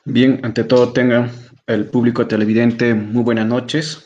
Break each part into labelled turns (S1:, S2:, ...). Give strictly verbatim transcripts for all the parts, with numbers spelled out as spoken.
S1: Bien, ante todo tenga el público televidente muy buenas noches.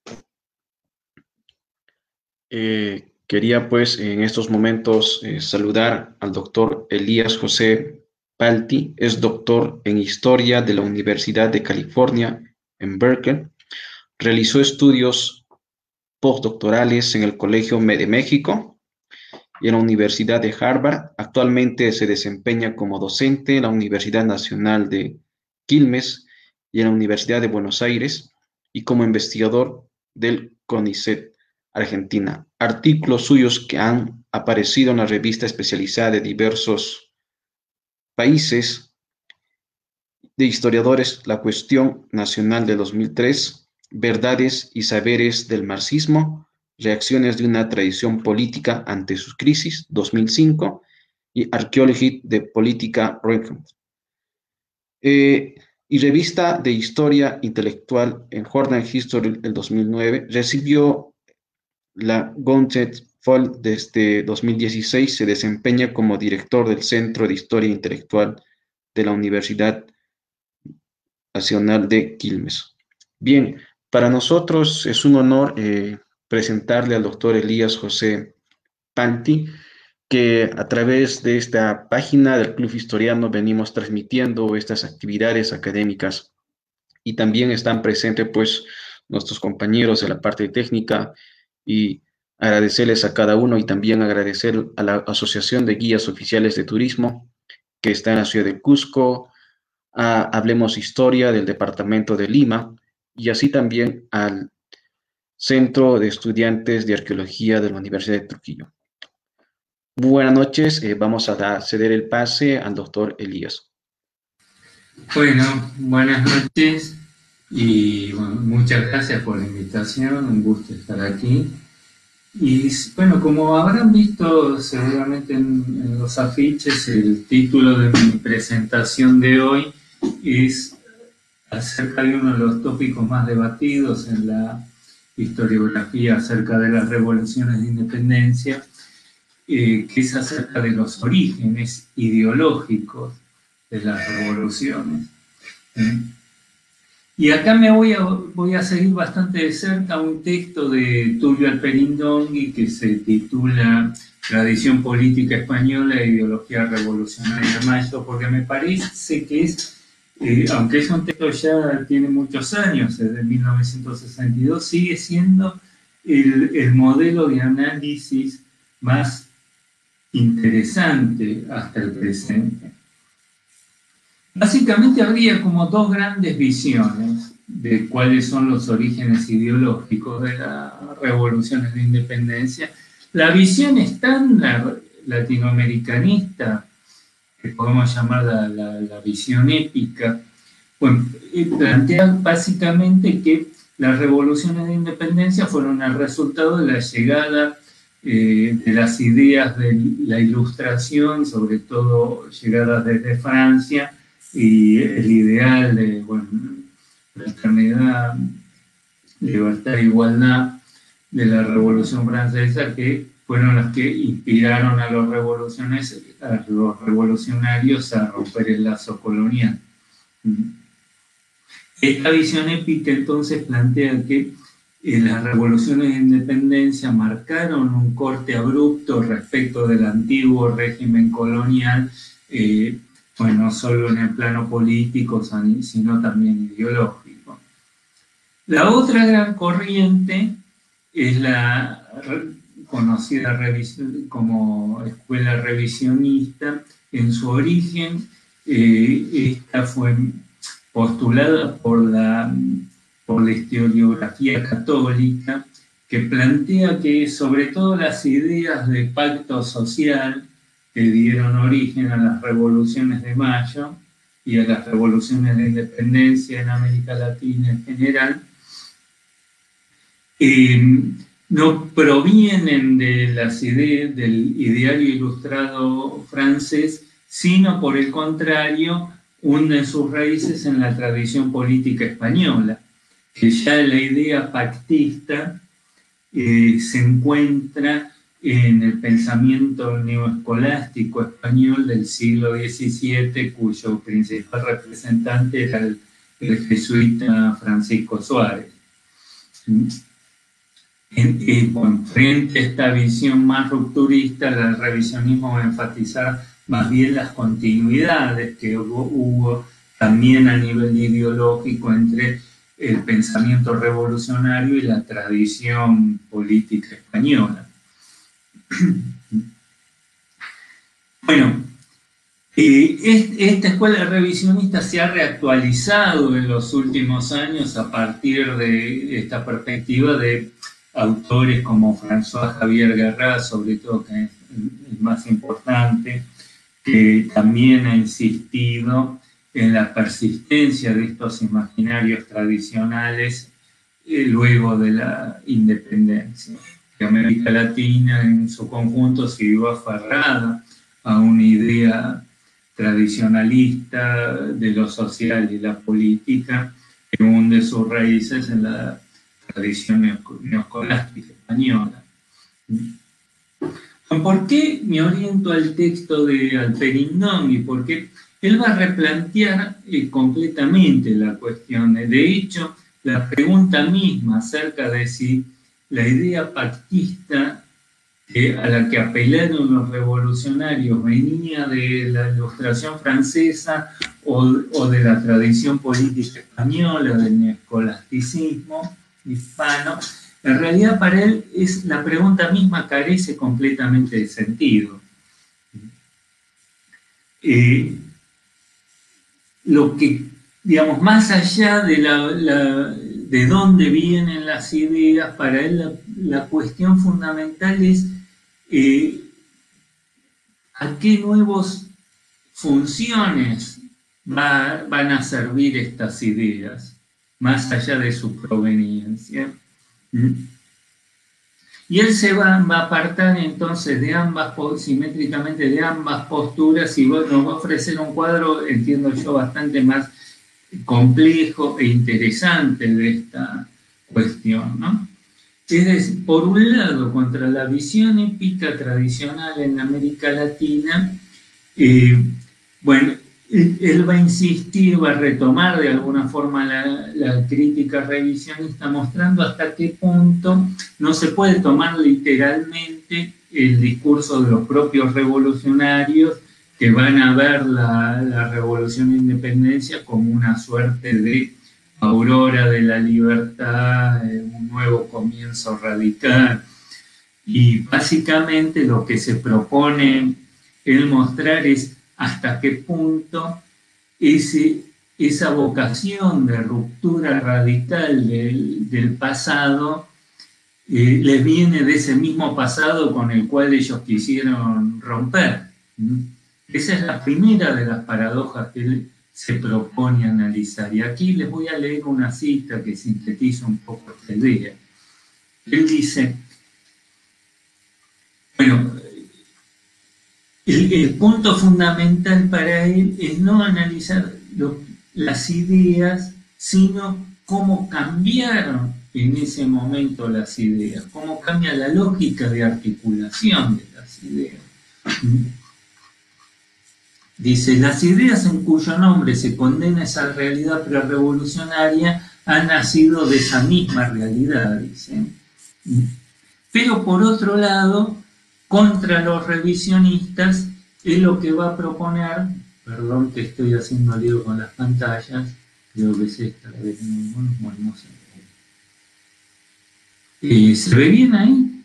S1: Eh, quería pues en estos momentos eh, saludar al doctor Elías José Palti. Es doctor en Historia de la Universidad de California en Berkeley. Realizó estudios postdoctorales en el Colegio de México y en la Universidad de Harvard. Actualmente se desempeña como docente en la Universidad Nacional de Quilmes y en la Universidad de Buenos Aires y como investigador del CONICET Argentina. Artículos suyos que han aparecido en la revista especializada de diversos países de historiadores, La Cuestión Nacional de dos mil tres, Verdades y Saberes del Marxismo, Reacciones de una tradición política ante sus crisis, dos mil cinco, y Archaeology de Política Record. Eh, y Revista de Historia Intelectual en Jornal History el dos mil nueve, recibió la Gauntlet Fall desde dos mil dieciséis, se desempeña como director del Centro de Historia Intelectual de la Universidad Nacional de Quilmes. Bien, para nosotros es un honor eh, presentarle al doctor Elías José Panti, que a través de esta página del Club Historiano venimos transmitiendo estas actividades académicas y también están presentes pues nuestros compañeros de la parte técnica y agradecerles a cada uno y también agradecer a la Asociación de Guías Oficiales de Turismo que está en la ciudad de Cusco, a Hablemos Historia del Departamento de Lima y así también al Centro de Estudiantes de Arqueología de la Universidad de Trujillo. Buenas noches, eh, vamos a dar, ceder el pase al doctor Elías.
S2: Bueno, buenas noches y bueno, muchas gracias por la invitación, un gusto estar aquí. Y bueno, como habrán visto seguramente en, en los afiches, el título de mi presentación de hoy es acerca de uno de los tópicos más debatidos en la historiografía acerca de las revoluciones de independencia, eh, que es acerca de los orígenes ideológicos de las revoluciones. ¿Eh? Y acá me voy a, voy a seguir bastante de cerca un texto de Tulio Alperindongui que se titula Tradición Política Española e Ideología Revolucionaria de Mayo, porque me parece que es, eh, aunque es un texto ya tiene muchos años, desde mil novecientos sesenta y dos, sigue siendo el, el modelo de análisis más interesante hasta el presente. Básicamente habría como dos grandes visiones de cuáles son los orígenes ideológicos de las revoluciones de independencia. La visión estándar latinoamericanista, que podemos llamar la, la, la visión épica, bueno, plantea básicamente que las revoluciones de independencia fueron el resultado de la llegada eh, de las ideas de la Ilustración, sobre todo llegadas desde Francia, y el ideal de bueno, fraternidad, libertad e igualdad de la Revolución Francesa, que fueron las que inspiraron a los, revoluciones, a los revolucionarios a romper el lazo colonial. Esta visión épica entonces plantea que eh, las revoluciones de independencia marcaron un corte abrupto respecto del antiguo régimen colonial, eh, bueno, no solo en el plano político, sino también ideológico. La otra gran corriente es la conocida como escuela revisionista. En su origen, eh, esta fue postulada por la, por la historiografía católica, que plantea que sobre todo las ideas de pacto social que dieron origen a las revoluciones de Mayo y a las revoluciones de independencia en América Latina en general, eh, no provienen de las ideas del ideario ilustrado francés, sino por el contrario, hunden sus raíces en la tradición política española, que ya la idea pactista eh, se encuentra en el pensamiento neoescolástico español del siglo diecisiete, cuyo principal representante era el, el jesuita Francisco Suárez. En, en, bueno, frente a esta visión más rupturista, el revisionismo va a enfatizar más bien las continuidades que hubo, hubo también a nivel ideológico entre el pensamiento revolucionario y la tradición política española. Bueno, eh, esta escuela revisionista se ha reactualizado en los últimos años a partir de esta perspectiva de autores como François Javier Guerrat, sobre todo, que es el más importante, que también ha insistido en la persistencia de estos imaginarios tradicionales eh, luego de la independencia. Que América Latina en su conjunto siguió aferrada a una idea tradicionalista de lo social y la política que hunde sus raíces en la tradición neoscolástica española. ¿Por qué me oriento al texto de Alperignoni? Porque él va a replantear eh, completamente la cuestión. De hecho, la pregunta misma acerca de si la idea pactista eh, a la que apelaron los revolucionarios venía de la Ilustración francesa o, o de la tradición política española, del neoescolasticismo hispano, en realidad para él es, la pregunta misma carece completamente de sentido. Eh, lo que, digamos, más allá de, la, la, de dónde vienen las ideas, para él la, la cuestión fundamental es eh, a qué nuevas funciones va, van a servir estas ideas, más allá de su proveniencia. Y él se va, va a apartar entonces de ambas, simétricamente de ambas posturas, y nos va a ofrecer un cuadro, entiendo yo, bastante más complejo e interesante de esta cuestión, ¿no? Es decir, por un lado, contra la visión épica tradicional en América Latina, eh, bueno, él va a insistir, va a retomar de alguna forma la, la crítica revisionista, mostrando hasta qué punto no se puede tomar literalmente el discurso de los propios revolucionarios que van a ver la, la revolución de independencia como una suerte de aurora de la libertad, un nuevo comienzo radical. Y básicamente lo que se propone él mostrar es hasta qué punto ese, esa vocación de ruptura radical del, del pasado eh, les viene de ese mismo pasado con el cual ellos quisieron romper. ¿Mm? Esa es la primera de las paradojas que él se propone analizar. Y aquí les voy a leer una cita que sintetiza un poco esta idea. Él dice, bueno, El, el punto fundamental para él es no analizar lo, las ideas, sino cómo cambiaron en ese momento las ideas, cómo cambia la lógica de articulación de las ideas. Dice, las ideas en cuyo nombre se condena esa realidad prerevolucionaria han nacido de esa misma realidad, dice. Pero por otro lado, contra los revisionistas, es lo que va a proponer, perdón que estoy haciendo lío con las pantallas, creo que es esta la que tengo, bueno, no sé. Eh, ¿Se ve bien ahí?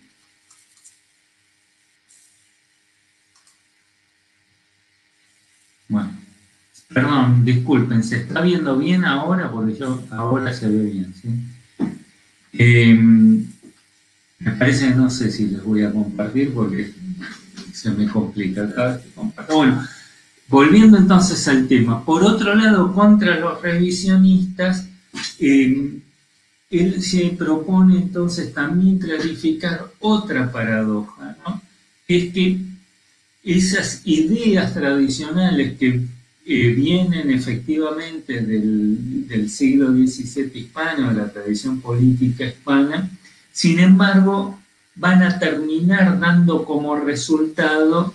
S2: Bueno, perdón, disculpen, ¿se está viendo bien ahora? Porque yo ahora se ve bien, ¿sí? Eh, Me parece, no sé si les voy a compartir porque se me complica cada vez que comparto. Bueno, volviendo entonces al tema. Por otro lado, contra los revisionistas, eh, él se propone entonces también clarificar otra paradoja, ¿no? Es que esas ideas tradicionales que eh, vienen efectivamente del, del siglo diecisiete hispano, de la tradición política hispana, sin embargo, van a terminar dando como resultado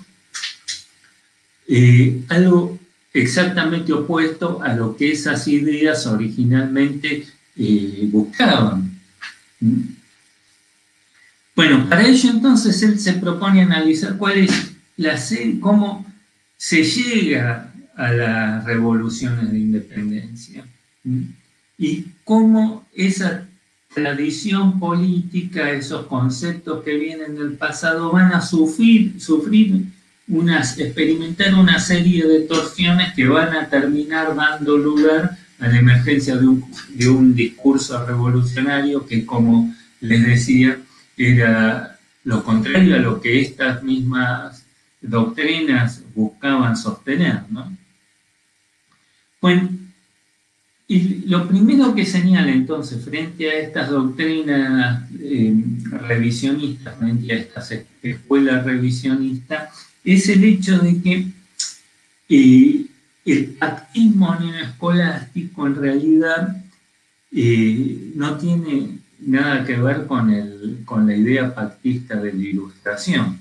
S2: eh, algo exactamente opuesto a lo que esas ideas originalmente eh, buscaban. Bueno, para ello entonces él se propone analizar cuál es la cómo se llega a las revoluciones de independencia y cómo esa tradición política, esos conceptos que vienen del pasado van a sufrir, sufrir unas, experimentar una serie de torsiones que van a terminar dando lugar a la emergencia de un, de un discurso revolucionario que, como les decía, era lo contrario a lo que estas mismas doctrinas buscaban sostener, ¿no? Bueno, y lo primero que señala entonces frente a estas doctrinas eh, revisionistas, frente a estas escuelas revisionistas, es el hecho de que eh, el pactismo neoescolástico en realidad eh, no tiene nada que ver con, el, con la idea pactista de la Ilustración.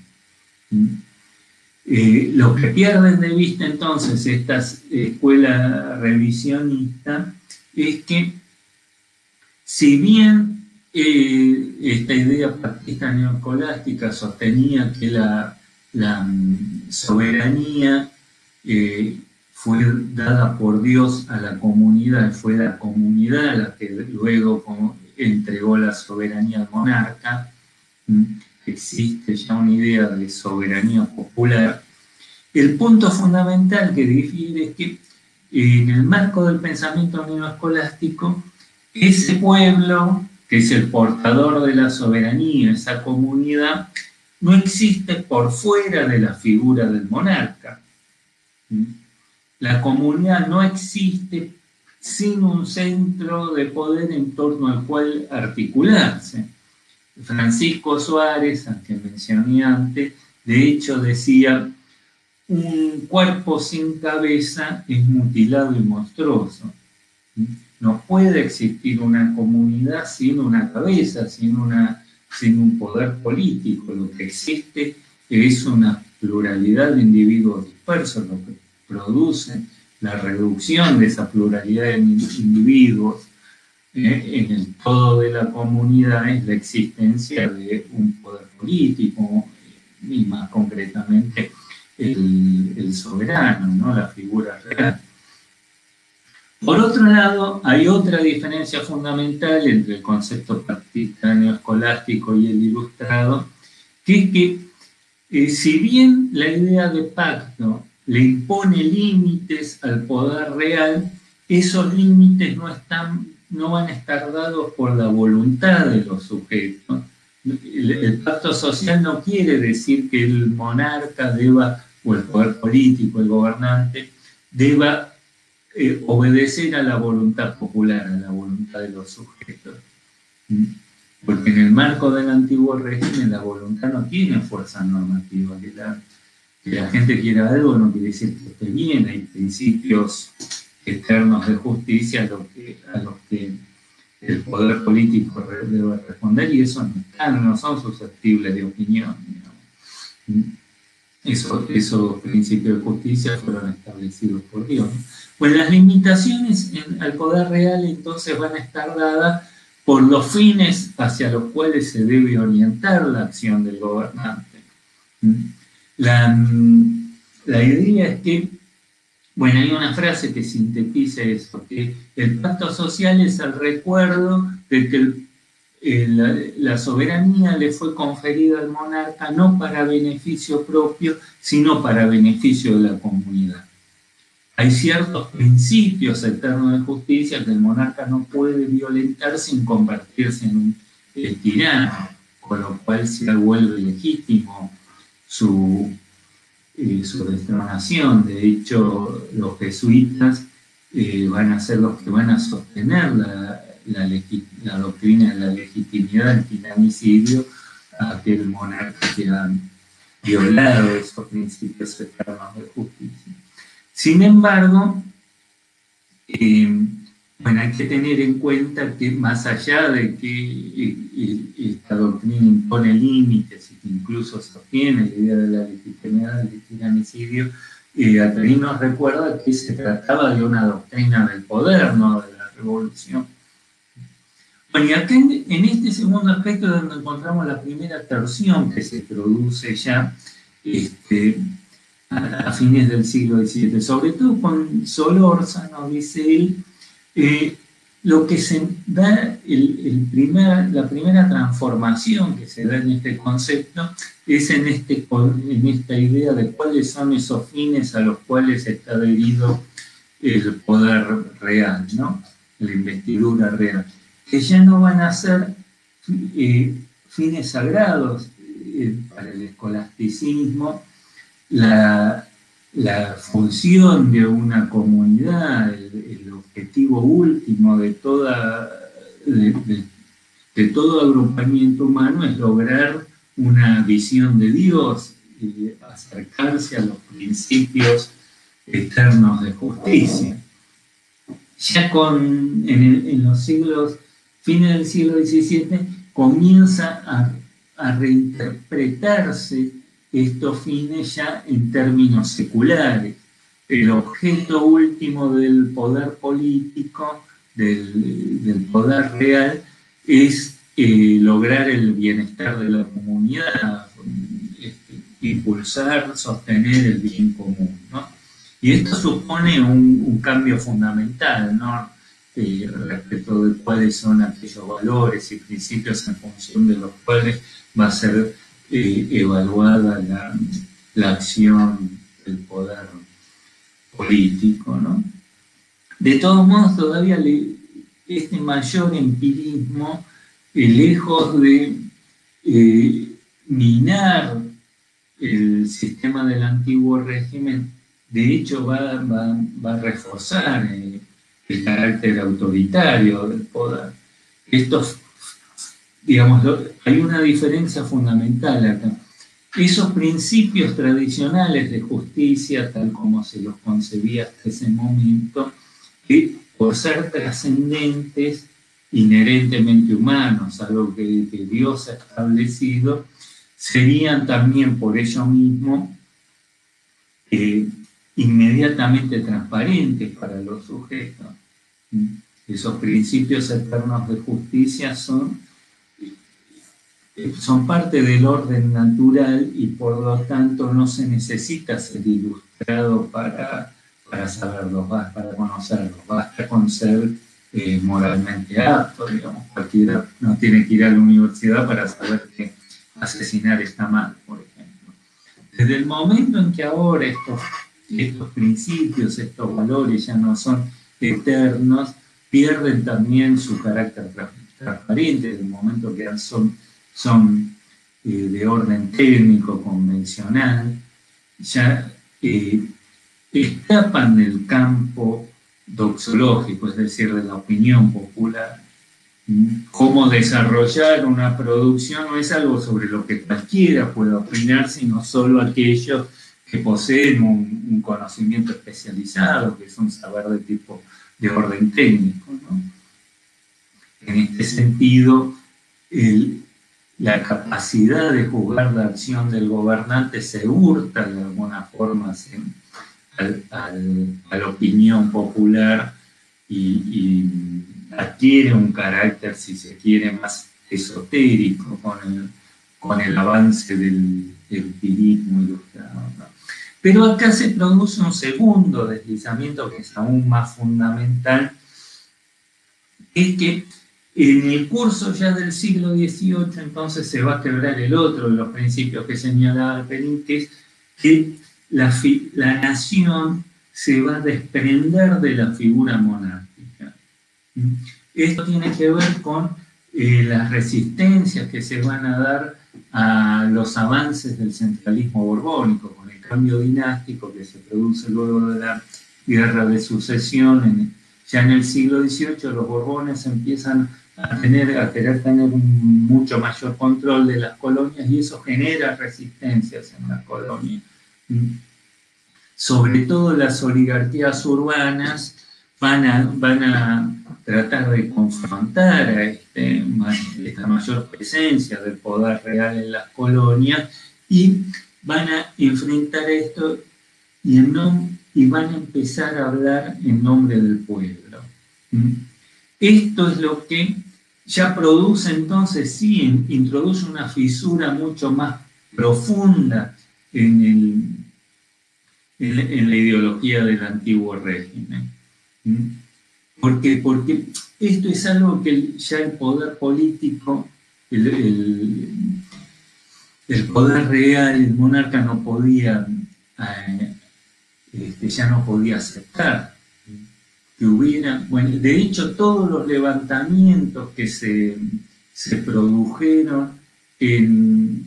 S2: Eh, lo que pierden de vista entonces estas escuelas revisionistas es que, si bien eh, esta idea pactista neoescolástica sostenía que la, la soberanía eh, fue dada por Dios a la comunidad, fue la comunidad la que luego entregó la soberanía al monarca, existe ya una idea de soberanía popular. El punto fundamental que difiere es que en el marco del pensamiento neoescolástico, ese pueblo, que es el portador de la soberanía, esa comunidad, no existe por fuera de la figura del monarca. La comunidad no existe sin un centro de poder en torno al cual articularse. Francisco Suárez, al que mencioné antes, de hecho decía: un cuerpo sin cabeza es mutilado y monstruoso. No puede existir una comunidad sin una cabeza, sin, una, sin un poder político. Lo que existe es una pluralidad de individuos dispersos, lo que produce la reducción de esa pluralidad de individuos eh, en el todo de la comunidad es la existencia de un poder político y más concretamente el, el soberano, ¿no? La figura real. Por otro lado, hay otra diferencia fundamental entre el concepto pactista neoescolástico y el ilustrado, que es que eh, si bien la idea de pacto le impone límites al poder real, esos límites no, están, no van a estar dados por la voluntad de los sujetos. El, el pacto social no quiere decir que el monarca deba, o el poder político, el gobernante, deba eh, obedecer a la voluntad popular, a la voluntad de los sujetos. Porque en el marco del antiguo régimen la voluntad no tiene fuerza normativa. Que la, que la gente quiera algo no quiere decir que esté bien. Hay principios eternos de justicia a los que, a los que el poder político debe responder, y eso no, están, no son susceptibles de opinión. Eso, esos principios de justicia fueron establecidos por Dios. Pues las limitaciones en, al poder real entonces van a estar dadas por los fines hacia los cuales se debe orientar la acción del gobernante. La, la idea es que, bueno, hay una frase que sintetiza eso, que el pacto social es el recuerdo de que el, el, la, la soberanía le fue conferida al monarca no para beneficio propio, sino para beneficio de la comunidad. Hay ciertos principios eternos de justicia que el monarca no puede violentar sin convertirse en un eh, tirano, con lo cual se vuelve legítimo su, eh, su destronación. De hecho, los jesuitas eh, van a ser los que van a sostener la, la, la doctrina de la legitimidad del tiranicidio, a que el monarca haya violado esos principios eternos de justicia. Sin embargo, eh, bueno, hay que tener en cuenta que más allá de que esta doctrina impone límites y que incluso sostiene la idea de la legitimidad del tiranicidio, eh, Atarín nos recuerda que se trataba de una doctrina del poder, no de la revolución. Bueno, y acá en, en este segundo aspecto es donde encontramos la primera torsión que se produce ya este, a, a fines del siglo diecisiete, sobre todo con Solórzano, dice él. Eh, lo que se da, el, el primer, la primera transformación que se da en este concepto es en, este, en esta idea de cuáles son esos fines a los cuales está adherido el poder real, ¿no? La investidura real, que ya no van a ser eh, fines sagrados eh, para el escolasticismo, la, la función de una comunidad, el, el objetivo último de, toda, de, de, de todo agrupamiento humano es lograr una visión de Dios y acercarse a los principios eternos de justicia. Ya con, en, el, en los siglos, fines del siglo diecisiete, comienza a, a reinterpretarse estos fines ya en términos seculares. El objeto último del poder político, del, del poder real, es eh, lograr el bienestar de la comunidad, este, impulsar, sostener el bien común, ¿no? Y esto supone un, un cambio fundamental, ¿no? Eh, respecto de cuáles son aquellos valores y principios en función de los cuales va a ser eh, evaluada la, la acción del poder político, ¿no? De todos modos, todavía le, este mayor empirismo, eh, lejos de eh, minar el sistema del antiguo régimen, de hecho va, va, va a reforzar eh, el carácter autoritario del poder. Estos, digamos, hay una diferencia fundamental acá. Esos principios tradicionales de justicia, tal como se los concebía hasta ese momento, que por ser trascendentes, inherentemente humanos, algo que, que Dios ha establecido, serían también por ello mismo eh, inmediatamente transparentes para los sujetos. Esos principios eternos de justicia son, son parte del orden natural y por lo tanto no se necesita ser ilustrado para, para saberlos, para conocerlos, basta con ser eh, moralmente apto, digamos, cualquiera no tiene que ir a la universidad para saber que asesinar está mal, por ejemplo. Desde el momento en que ahora estos, estos principios, estos valores ya no son eternos, pierden también su carácter transparente, desde el momento que son, son eh, de orden técnico, convencional, ya eh, escapan del campo doxológico, es decir, de la opinión popular. Cómo desarrollar una producción no es algo sobre lo que cualquiera puede opinar, sino solo aquellos que poseen un, un conocimiento especializado, que es un saber de tipo de orden técnico, ¿no? En este sentido, el, la capacidad de juzgar la acción del gobernante se hurta de alguna forma en, al, al, a la opinión popular y, y adquiere un carácter, si se quiere, más esotérico con el, con el avance del empirismo ilustrado, ¿no? Pero acá se produce un segundo deslizamiento que es aún más fundamental, es que en el curso ya del siglo dieciocho entonces se va a quebrar el otro de los principios que señalaba Perín, que es que la, la nación se va a desprender de la figura monárquica. Esto tiene que ver con eh, las resistencias que se van a dar a los avances del centralismo borbónico, con el cambio dinástico que se produce luego de la guerra de sucesión. En, ya en el siglo dieciocho los borbones empiezan a, tener, a querer tener un mucho mayor control de las colonias y eso genera resistencias en las colonias. Sobre todo las oligarquías urbanas van a, van a tratar de confrontar a este, esta mayor presencia del poder real en las colonias, y van a enfrentar esto y, en nom y van a empezar a hablar en nombre del pueblo. ¿Mm? Esto es lo que ya produce entonces, sí, introduce una fisura mucho más profunda en, el, en, en la ideología del antiguo régimen. ¿Mm? ¿Por qué? Porque esto es algo que ya el poder político, el, el, el poder real, el monarca no podía, eh, este, ya no podía aceptar. Que hubiera, bueno, de hecho todos los levantamientos que se, se produjeron en,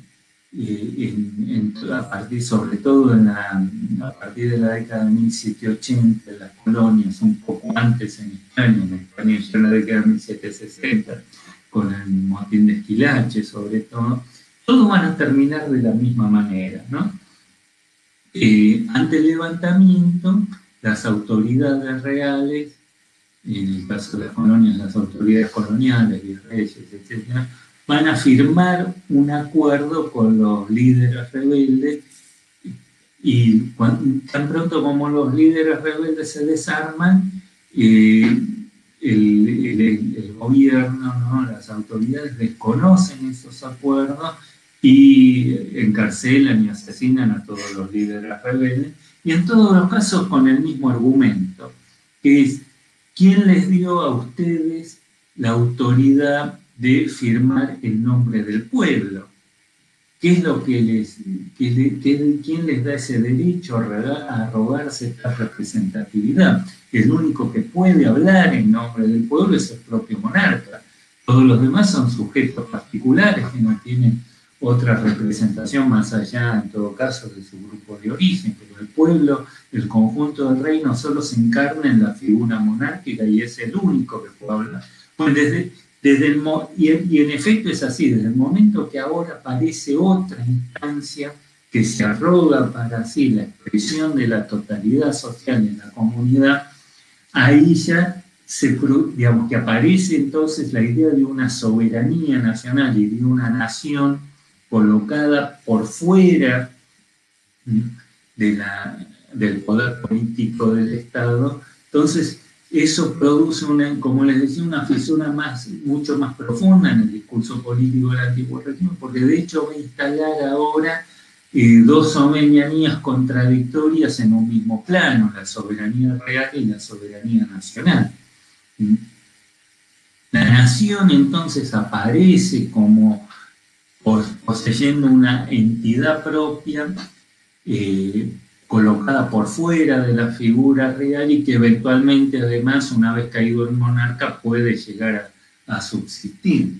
S2: en, en, a partir, sobre todo en la, a partir de la década de mil setecientos ochenta, en las colonias, un poco antes en España, en España ya en la década de mil setecientos sesenta, con el motín de Esquilache sobre todo, todos van a terminar de la misma manera, ¿no? Eh, ante el levantamiento, las autoridades reales, en el caso de las colonias, las autoridades coloniales, virreyes, etcétera, van a firmar un acuerdo con los líderes rebeldes, y cuando, tan pronto como los líderes rebeldes se desarman, eh, el, el, el gobierno, ¿no? Las autoridades desconocen esos acuerdos y encarcelan y asesinan a todos los líderes rebeldes, y en todos los casos con el mismo argumento, que es: ¿quién les dio a ustedes la autoridad de firmar el nombre del pueblo? ¿Qué es lo que les, que le, que, quién les da ese derecho a arrogarse esta representatividad? El único que puede hablar en nombre del pueblo es el propio monarca. Todos los demás son sujetos particulares que no tienen otra representación más allá, en todo caso, de su grupo de origen, pero el pueblo, el conjunto del reino, solo se encarna en la figura monárquica y es el único que puede hablar. Pues desde, desde el, y, y en efecto es así, desde el momento que ahora aparece otra instancia que se arroga para sí la expresión de la totalidad social en la comunidad, ahí ya se, digamos, que aparece entonces la idea de una soberanía nacional y de una nación colocada por fuera de la, del poder político del Estado. Entonces eso produce, una, como les decía, una fisura más, mucho más profunda en el discurso político del antiguo régimen, porque de hecho va a instalar ahora eh, dos soberanías contradictorias en un mismo plano: la soberanía real y la soberanía nacional. La nación entonces aparece como poseyendo una entidad propia, eh, colocada por fuera de la figura real, y que eventualmente, además, una vez caído el monarca, puede llegar a, a subsistir.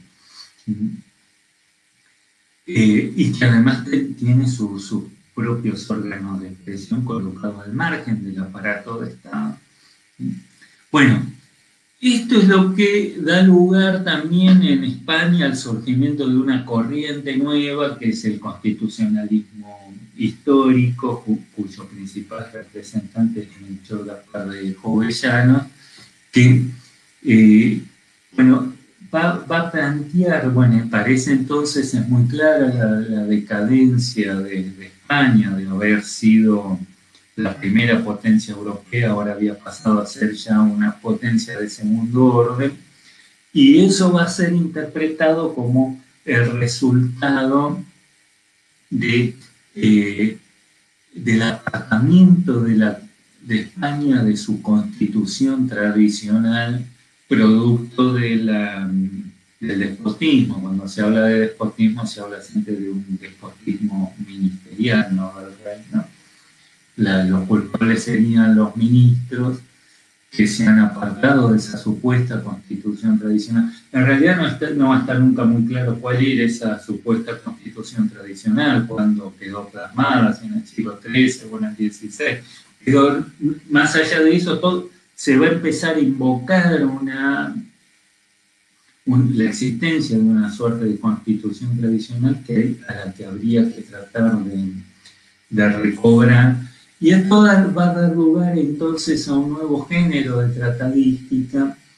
S2: Eh, y que además tiene sus su propios órganos de expresión colocados al margen del aparato de Estado. Bueno, esto es lo que da lugar también en España al surgimiento de una corriente nueva, que es el constitucionalismo histórico, cu cuyo principal representante es Melchor Gaspar de Jovellanos, que eh, bueno, va, va a plantear, bueno, parece entonces es muy clara la, la decadencia de, de España, de haber sido la primera potencia europea, ahora había pasado a ser ya una potencia de segundo orden, y eso va a ser interpretado como el resultado de, eh, del apartamiento de, la, de España de su constitución tradicional, producto de la, del despotismo. Cuando se habla de despotismo, se habla siempre de un despotismo ministerial, no del reino. La, los culpables serían los ministros que se han apartado de esa supuesta constitución tradicional. En realidad no, está, no va a estar nunca muy claro cuál era esa supuesta constitución tradicional, cuando quedó plasmada, si en el siglo trece o en el dieciséis. Pero más allá de eso, todo, se va a empezar a invocar una, un, la existencia de una suerte de constitución tradicional que, a la que habría que tratar de, de recobrar. Y esto va a dar lugar entonces a un nuevo género de tratadística,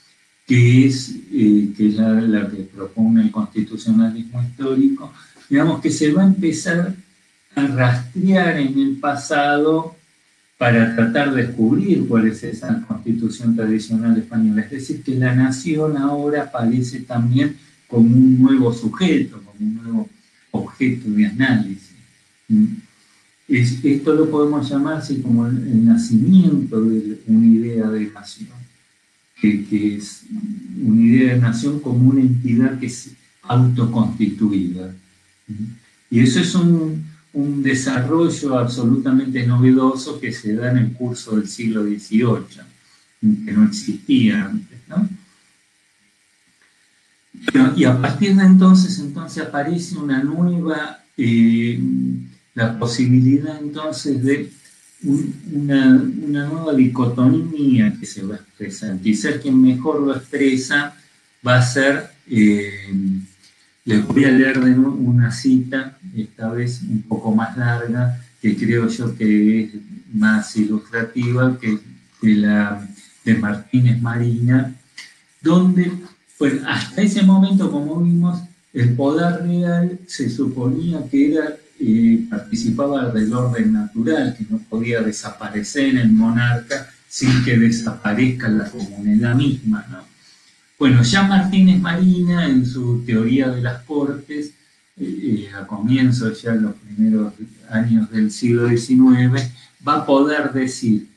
S2: que es, eh, que es la, la que propone el constitucionalismo histórico, digamos que se va a empezar a rastrear en el pasado para tratar de descubrir cuál es esa constitución tradicional española. Es decir, que la nación ahora aparece también como un nuevo sujeto, como un nuevo objeto de análisis. Es, esto lo podemos llamar así como el, el nacimiento de una idea de nación, que, que es una idea de nación como una entidad que es autoconstituida. Y eso es un, un desarrollo absolutamente novedoso que se da en el curso del siglo dieciocho, que no existía antes, ¿no? Y a partir de entonces, entonces aparece una nueva, eh, la posibilidad entonces de un, una, una nueva dicotomía que se va a expresar. Quizás quien mejor lo expresa va a ser, eh, les voy a leer de nuevo una cita, esta vez un poco más larga, que creo yo que es más ilustrativa que, que la de Martínez Marina, donde, pues hasta ese momento, como vimos, el poder real se suponía que era, eh, participaba del orden natural, que no podía desaparecer el monarca sin que desaparezca la comunidad misma, ¿no? Bueno, ya Martínez Marina, en su teoría de las cortes, eh, a comienzos ya en los primeros años del siglo diecinueve, va a poder decir,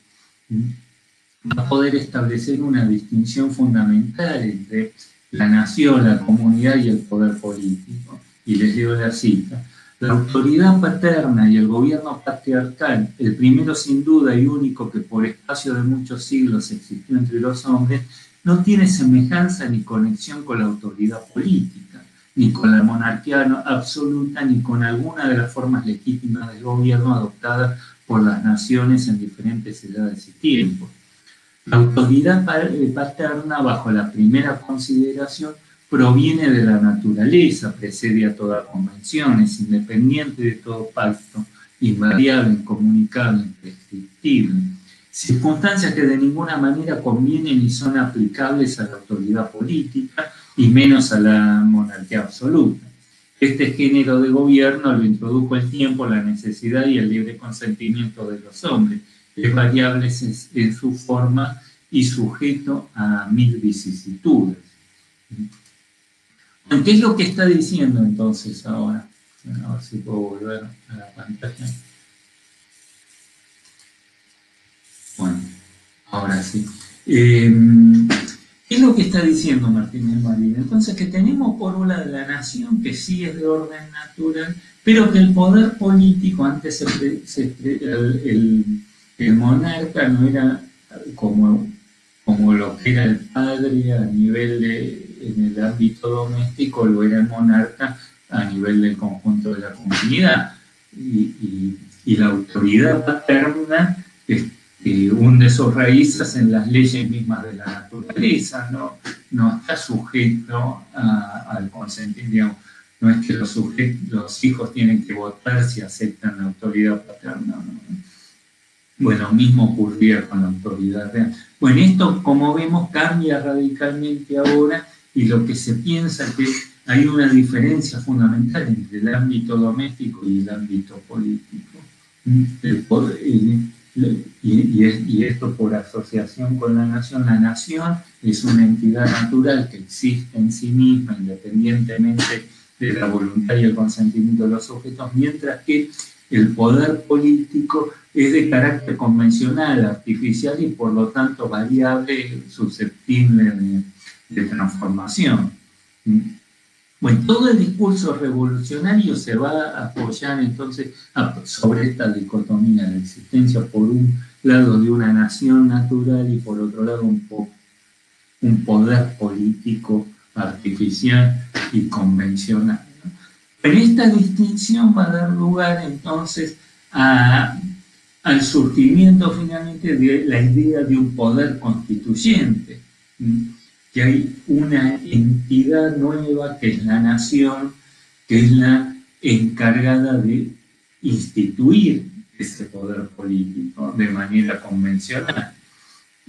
S2: va a poder establecer una distinción fundamental entre la nación, la comunidad y el poder político. Y les leo la cita. La autoridad paterna y el gobierno patriarcal, el primero sin duda y único que por espacio de muchos siglos existió entre los hombres, no tiene semejanza ni conexión con la autoridad política, ni con la monarquía absoluta, ni con alguna de las formas legítimas del gobierno adoptadas por las naciones en diferentes edades y tiempos. La autoridad paterna, bajo la primera consideración, proviene de la naturaleza, precede a toda convención, es independiente de todo pacto, invariable, incomunicable, imprescriptible. Circunstancias que de ninguna manera convienen y son aplicables a la autoridad política y menos a la monarquía absoluta. Este género de gobierno lo introdujo el tiempo, la necesidad y el libre consentimiento de los hombres. Es variable en su forma y sujeto a mil vicisitudes. ¿Qué es lo que está diciendo entonces ahora? Bueno, a ver si puedo volver a la pantalla. Bueno, ahora sí. Eh, ¿Qué es lo que está diciendo Martínez Marina? Entonces, que tenemos por un lado la nación, que sí es de orden natural, pero que el poder político, antes se, se, el, el, el monarca no era como, como lo que era el padre a nivel de, en el ámbito doméstico, lo era el monarca a nivel del conjunto de la comunidad. Y, y, y la autoridad paterna este, hunde sus raíces en las leyes mismas de la naturaleza, no, no está sujeto a, al consentimiento. No es que los, sujetos, los hijos tienen que votar si aceptan la autoridad paterna, ¿no? Bueno, mismo ocurría con la autoridad real. Bueno, esto, como vemos, cambia radicalmente ahora, y lo que se piensa es que hay una diferencia fundamental entre el ámbito doméstico y el ámbito político. El poder, el, y, y, y esto por asociación con la nación. La nación es una entidad natural que existe en sí misma, independientemente de la voluntad y el consentimiento de los sujetos, mientras que el poder político es de carácter convencional, artificial y por lo tanto variable, susceptible de, de transformación. Bueno, todo el discurso revolucionario se va a apoyar entonces sobre esta dicotomía de existencia por un lado de una nación natural y por otro lado un, po un poder político artificial y convencional. Pero esta distinción va a dar lugar entonces a, al surgimiento finalmente de la idea de un poder constituyente, que hay una entidad nueva que es la nación, que es la encargada de instituir ese poder político de manera convencional.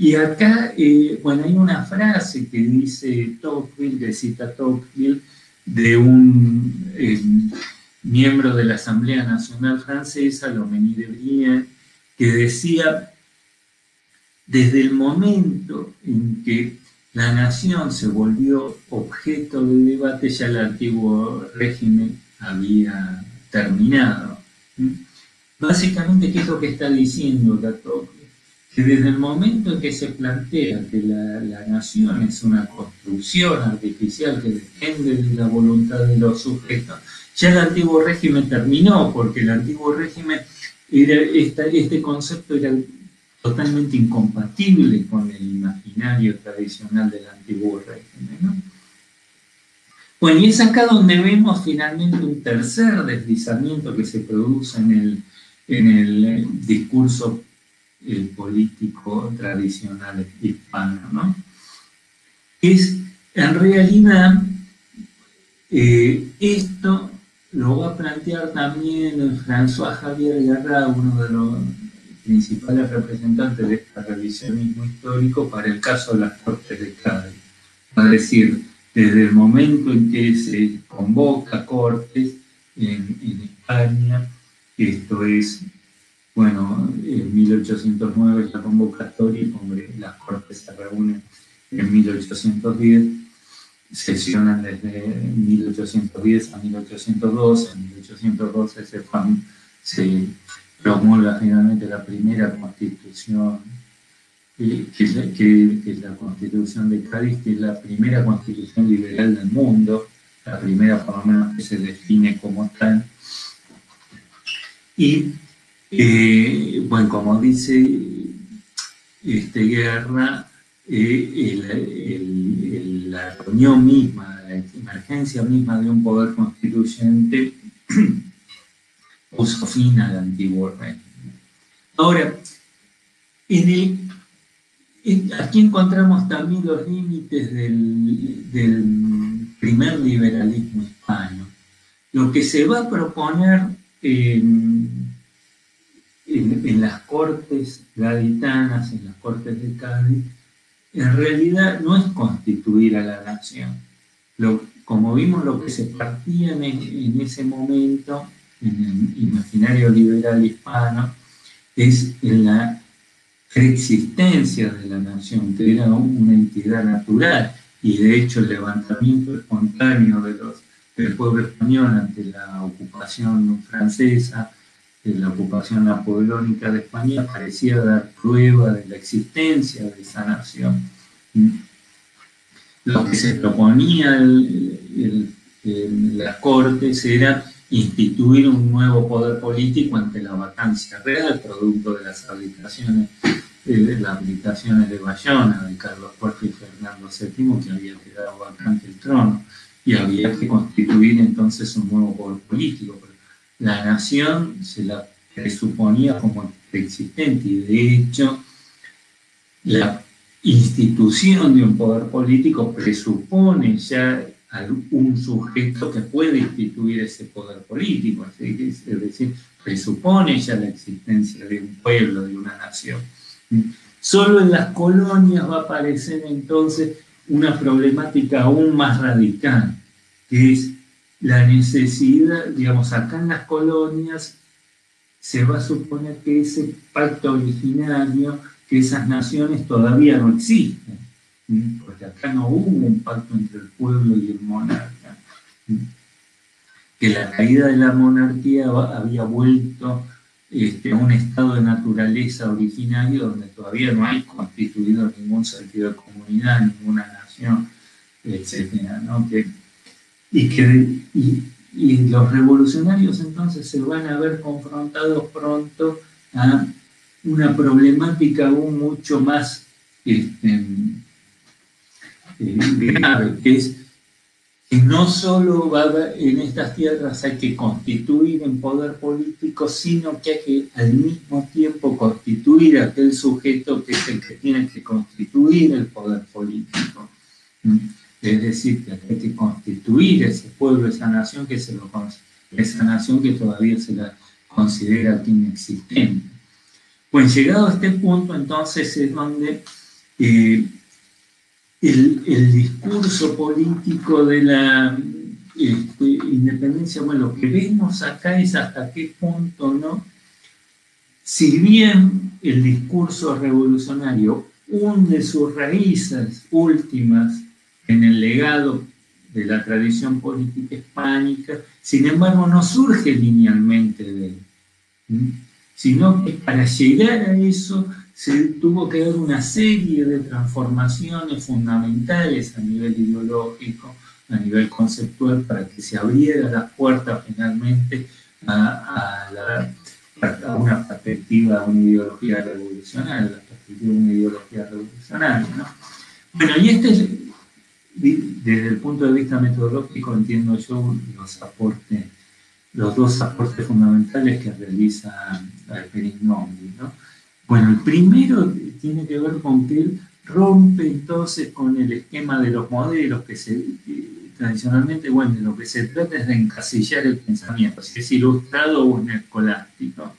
S2: Y acá, eh, bueno, hay una frase que dice Tocqueville, que cita Tocqueville, de un eh, miembro de la Asamblea Nacional Francesa, Loménie de Brienne, que decía: desde el momento en que la nación se volvió objeto de debate, ya el antiguo régimen había terminado. Básicamente, ¿qué es lo que está diciendo Tocqueville? Que desde el momento en que se plantea que la, la nación es una construcción artificial que depende de la voluntad de los sujetos, ya el antiguo régimen terminó, porque el antiguo régimen, era esta, este concepto era totalmente incompatible con el imaginario tradicional del antiguo régimen, ¿no? Bueno, y es acá donde vemos finalmente un tercer deslizamiento que se produce en el, en el discurso el político tradicional hispano, ¿no? Es, en realidad, eh, esto lo va a plantear también François Javier Garrá, uno de los principales representantes de este revisionismo histórico para el caso de las Cortes de Cádiz. Es decir, desde el momento en que se convoca Cortes en, en España, esto es, bueno, en mil ochocientos nueve es la convocatoria, y las Cortes se reúnen en mil ochocientos diez, sesionan desde mil ochocientos diez a mil ochocientos doce, en mil ochocientos doce se, se promulga finalmente la primera constitución, eh, que, es la, que, que es la Constitución de Cádiz, que es la primera constitución liberal del mundo, la primera por lo menos que se define como tal. Y Eh, bueno, como dice este, Guerra, eh, el, el, el, la reunión misma, la emergencia misma de un poder constituyente puso fin al antiguo régimen. Ahora, en el, en, aquí encontramos también los límites del, del primer liberalismo hispano. Lo que se va a proponer eh, En, en las Cortes gaditanas, en las Cortes de Cádiz, en realidad no es constituir a la nación. Lo, como vimos, lo que se partía en, en ese momento, en el imaginario liberal hispano, es en la preexistencia de la nación, que era una entidad natural, y de hecho el levantamiento espontáneo de los, del pueblo español ante la ocupación francesa, de la ocupación napoleónica de España, parecía dar prueba de la existencia de esa nación. Lo que se proponía en las Cortes era instituir un nuevo poder político ante la vacancia real, producto de las abdicaciones, de las abdicaciones de Bayona, de Carlos cuarto y Fernando séptimo, que había quedado vacante el trono, y había que constituir entonces un nuevo poder político. La nación se la presuponía como existente, y de hecho la institución de un poder político presupone ya un sujeto que puede instituir ese poder político, es decir, presupone ya la existencia de un pueblo, de una nación. Solo en las colonias va a aparecer entonces una problemática aún más radical, que es la necesidad, digamos, acá en las colonias se va a suponer que ese pacto originario, que esas naciones todavía no existen, porque acá no hubo un pacto entre el pueblo y el monarca, que la caída de la monarquía había vuelto este, a un estado de naturaleza originario donde todavía no hay constituido ningún sentido de comunidad, ninguna nación, etcétera, ¿no? Que, y que y, y los revolucionarios entonces se van a ver confrontados pronto a una problemática aún mucho más este, eh, grave, que es que no solo va a haber, en estas tierras hay que constituir en poder político, sino que hay que al mismo tiempo constituir a aquel sujeto que es el que tiene que constituir el poder político. Es decir, que hay que constituir ese pueblo, esa nación que se lo esa nación que todavía se la considera inexistente. Pues llegado a este punto, entonces es donde Eh, el, el discurso político de la este, independencia, bueno, lo que vemos acá es hasta qué punto, ¿no? Si bien el discurso revolucionario hunde sus raíces últimas en el legado de la tradición política hispánica, sin embargo no surge linealmente de él, ¿sí? Sino que para llegar a eso se tuvo que dar una serie de transformaciones fundamentales a nivel ideológico, a nivel conceptual, para que se abriera la puerta finalmente a, a, la, a una perspectiva, a una ideología revolucionaria, la perspectiva de una ideología revolucionaria, ¿no? Bueno, y este es, desde el punto de vista metodológico, entiendo yo los aportes, los dos aportes fundamentales que realiza Alperín-Gombrich, ¿no? Bueno, el primero tiene que ver con que él rompe entonces con el esquema de los modelos que se que tradicionalmente, bueno, de lo que se trata es de encasillar el pensamiento, si es ilustrado o es escolástico,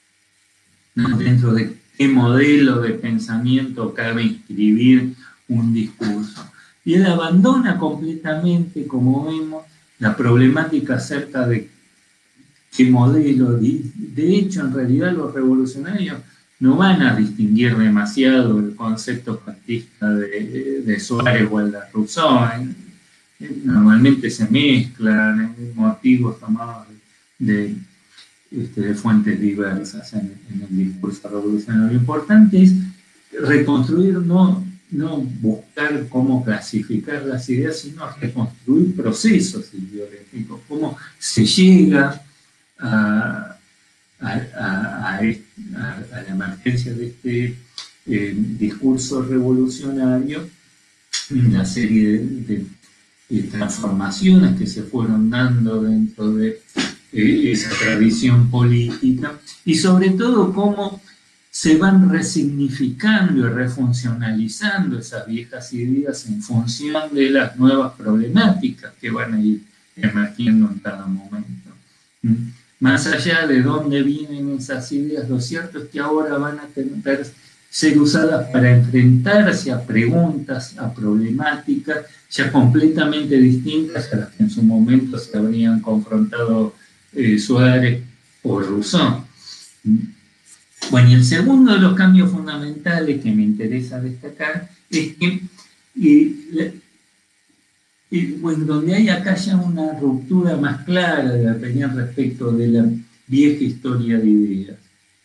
S2: ¿no? Dentro de qué modelo de pensamiento cabe inscribir un discurso. Y él abandona completamente, como vemos, la problemática acerca de qué modelo. De hecho, en realidad los revolucionarios no van a distinguir demasiado el concepto fascista de, de Suárez o el de Rousseau. Normalmente se mezclan motivos tomados de, este, de fuentes diversas en, en el discurso revolucionario. Lo importante es reconstruir, no, no buscar cómo clasificar las ideas, sino reconstruir procesos ideológicos, cómo se llega a, a, a, a, a la emergencia de este eh, discurso revolucionario, una serie de, de, de transformaciones que se fueron dando dentro de eh, esa tradición política, y sobre todo cómo se van resignificando y refuncionalizando esas viejas ideas en función de las nuevas problemáticas que van a ir emergiendo en cada momento. Más allá de dónde vienen esas ideas, lo cierto es que ahora van a tener que ser usadas para enfrentarse a preguntas, a problemáticas ya completamente distintas a las que en su momento se habrían confrontado eh, Suárez o Rousseau. Bueno, y el segundo de los cambios fundamentales que me interesa destacar es que eh, Y, bueno, donde hay acá ya una ruptura más clara de la opinión respecto de la vieja historia de ideas.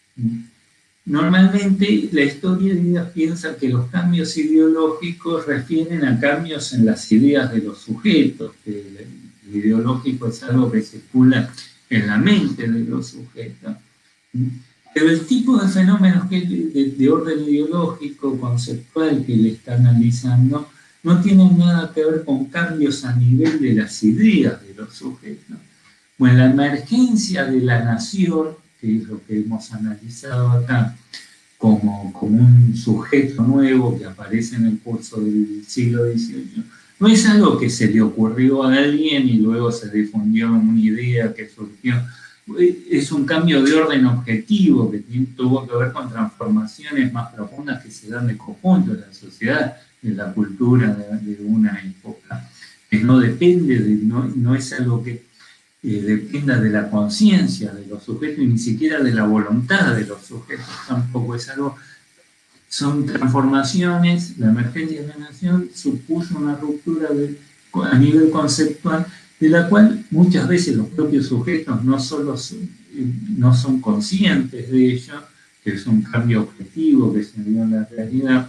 S2: Normalmente la historia de ideas piensa que los cambios ideológicos refieren a cambios en las ideas de los sujetos, que el ideológico es algo que circula en la mente de los sujetos. Pero el tipo de fenómenos que de, de orden ideológico, conceptual que le está analizando, no tienen nada que ver con cambios a nivel de las ideas de los sujetos. Bueno, la emergencia de la nación, que es lo que hemos analizado acá, como, como un sujeto nuevo que aparece en el curso del siglo dieciocho, no es algo que se le ocurrió a alguien y luego se difundió una idea que surgió. Es un cambio de orden objetivo que tuvo que ver con transformaciones más profundas que se dan de conjunto de la sociedad, de la cultura de, de una época, que no depende, de, no, no es algo que eh, dependa de la conciencia de los sujetos y ni siquiera de la voluntad de los sujetos, tampoco es algo, son transformaciones. La emergencia de la nación supuso una ruptura de, a nivel conceptual, de la cual muchas veces los propios sujetos no solo son, no son conscientes de ello, que es un cambio objetivo que se dio en la realidad,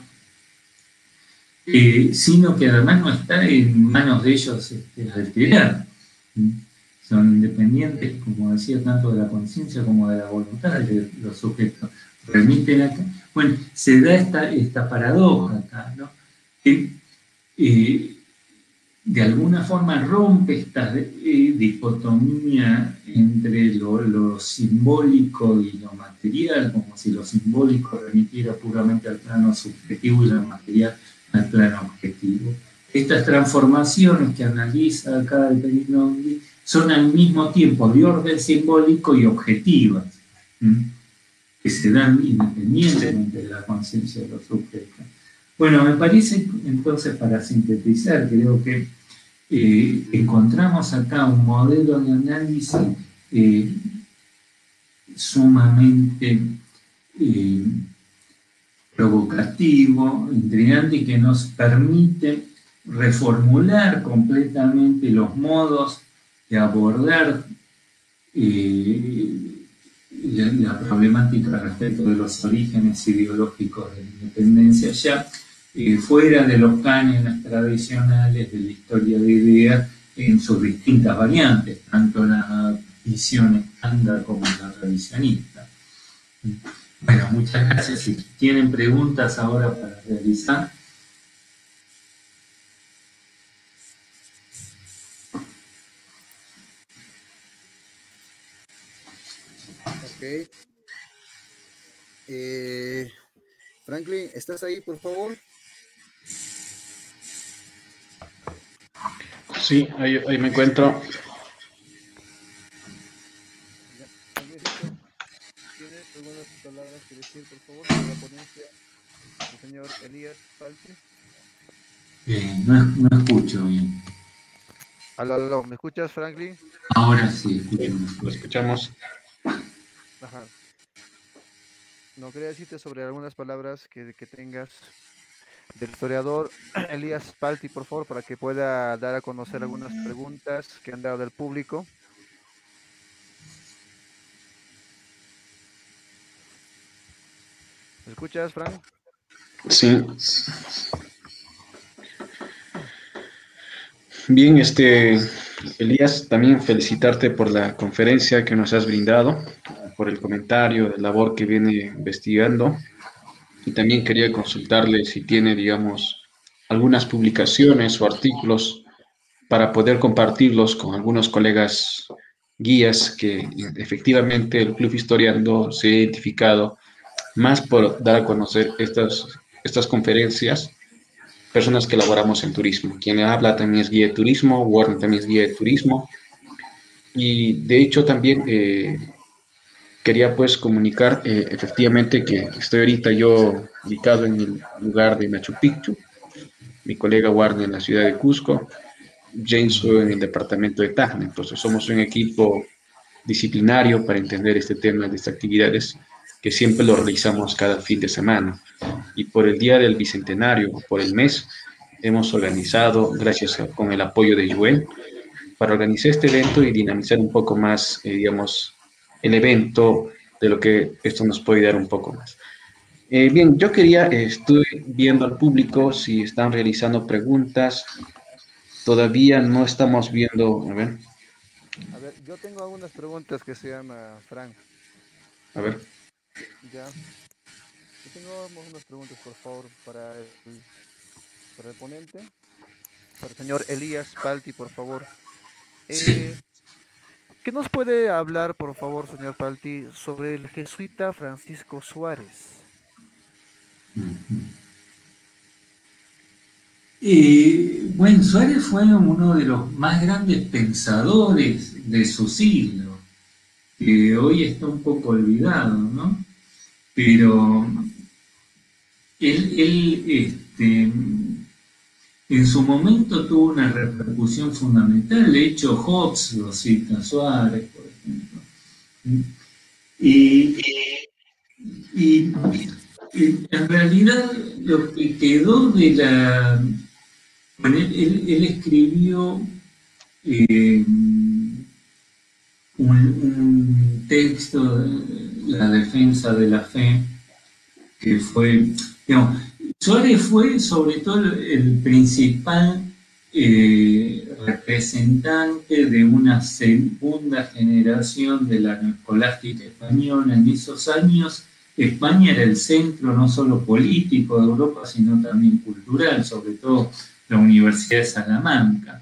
S2: Eh, sino que además no está en manos de ellos este, alterar. Son independientes, como decía, tanto de la conciencia como de la voluntad de los sujetos. Remiten acá. Bueno, se da esta, esta paradoja acá, ¿no? Que eh, de alguna forma rompe esta eh, dicotomía entre lo, lo simbólico y lo material, como si lo simbólico remitiera puramente al plano subjetivo y lo material al plano objetivo. Estas transformaciones que analiza acá Alperín-Gombrich son al mismo tiempo de orden simbólico y objetivas, ¿m? que se dan independientemente de la conciencia de los sujetos. Bueno, me parece entonces, para sintetizar, creo que eh, encontramos acá un modelo de análisis eh, sumamente eh, provocativo, intrigante y que nos permite reformular completamente los modos de abordar eh, la, la problemática respecto de los orígenes ideológicos de la independencia, ya eh, fuera de los cánones tradicionales de la historia de ideas en sus distintas variantes, tanto la visión estándar como la revisionista. Bueno, muchas gracias. Si tienen preguntas ahora para realizar.
S3: Ok. Eh, Franklin, ¿estás ahí, por favor?
S1: Sí, ahí, ahí me encuentro.
S3: Franklincito, ¿tienes algunas palabras que decir, por favor, sobre la ponencia del señor Elías Palti?
S2: Eh, no, no escucho bien.
S3: Aló, aló, ¿me escuchas, Franklin?
S2: Ahora sí,
S1: Sí,
S2: escucho
S1: lo
S2: mejor.
S1: escuchamos.
S3: Ajá. No, quería decirte sobre algunas palabras que, que tengas del historiador Elías Palti, por favor, para que pueda dar a conocer algunas preguntas que han dado del público. ¿Me escuchas, Frank?
S1: Sí. Bien, este, Elías, también felicitarte por la conferencia que nos has brindado, por el comentario, la labor que viene investigando. Y también quería consultarle si tiene, digamos, algunas publicaciones o artículos para poder compartirlos con algunos colegas guías que efectivamente el Club Historiando se ha identificado más por dar a conocer estas, estas conferencias, personas que elaboramos en turismo. Quien habla también es guía de turismo, Warren también es guía de turismo, y de hecho también eh, quería pues comunicar eh, efectivamente que estoy ahorita yo ubicado en el lugar de Machu Picchu, mi colega Warren en la ciudad de Cusco, James en el departamento de Tacna. Entonces somos un equipo disciplinario para entender este tema de estas actividades que siempre lo realizamos cada fin de semana. Y por el día del bicentenario, por el mes, hemos organizado, gracias a, con el apoyo de U N, para organizar este evento y dinamizar un poco más, eh, digamos, el evento de lo que esto nos puede dar un poco más. Eh, bien, yo quería, eh, estoy viendo al público si están realizando preguntas. Todavía no estamos viendo, a ver,
S3: A ver, yo tengo algunas preguntas que se llama Frank.
S1: a ver.
S3: Ya. Yo tengo unas preguntas, por favor, para el, para el ponente, para el señor Elías Palti, por favor.
S2: Sí.
S3: Eh, ¿Qué nos puede hablar, por favor, señor Palti, sobre el jesuita Francisco Suárez?
S2: Eh, bueno, Suárez fue uno de los más grandes pensadores de su siglo, que hoy está un poco olvidado, ¿no? Pero él, él este, en su momento tuvo una repercusión fundamental. De hecho, Hobbes lo cita, Suárez, por ejemplo. Y, y, y en realidad lo que quedó de la... Bueno, él, él- él escribió eh, un, un texto, de la defensa de la fe, que fue, digamos, Suárez fue sobre todo el principal eh, representante de una segunda generación de la escolástica española. En esos años España era el centro no solo político de Europa, sino también cultural, sobre todo la Universidad de Salamanca.